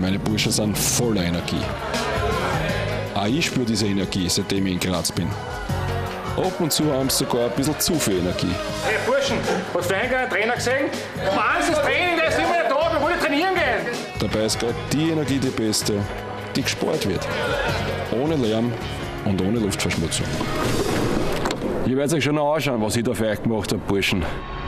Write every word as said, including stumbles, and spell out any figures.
Meine Burschen sind voller Energie. Auch ich spüre diese Energie, seitdem ich in Graz bin. Ab und zu haben sie sogar ein bisschen zu viel Energie. Hey Burschen, hast du eigentlich einen Trainer gesehen? Wahnsinns Training, der ist immer mehr da, wir wollen trainieren gehen. Dabei ist gerade die Energie die beste, die gespart wird. Ohne Lärm und ohne Luftverschmutzung. Ihr werdet euch schon noch anschauen, was ich da für euch gemacht habe, Burschen.